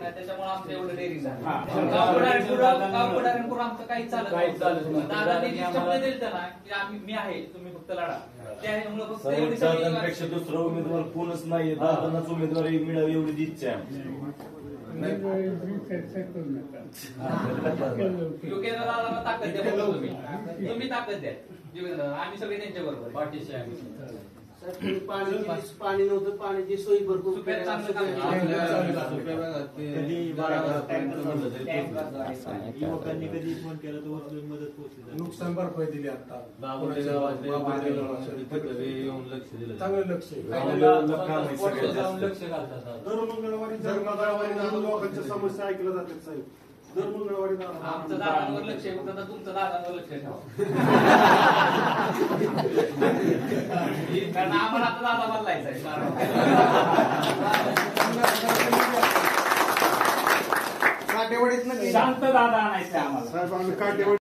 ना त्याच्यामुळे आमचं एवढं डेअरिंग झालं. गावपुढाऱ्यांपुढं आमचं काहीच चालत नाही. दादांनी जी शब्द दिलं ना की मी आहे तुम्ही फक्त लढा, त्यामुळे फक्त दादांपेक्षा दुसरा उमेदवार कोणच नाहीये. दादांनाच उमेदवारी मिळावी एवढी इच्छा आहे. योग्य दादांना ताकद द्या, तुम्ही ताकद द्या. आम्ही सगळे त्यांच्या बरोबर पाठीशी आहे. पाणी नव्हतं, पाण्याची सोयी भरपूर युवकांनी कधी फोन केला तर मदत पोहोचली. नुकसान भरपाई दिली आता लक्ष दिलं, चांगलं लक्ष लक्ष घालतात. दर मंगळवारी लोकांच्या समस्या ऐकल्या जातात साहेब. दर मंगळवारी आमचं दादांवर लक्ष आहे, फक्त तुमचं दादांवर लक्ष ठेवा. कारण आम्हाला आता दादा बदलायचा आहे. काटेवाडीत शांत दादा आणायचं आम्हाला. साहेब आम्ही काटेवाडी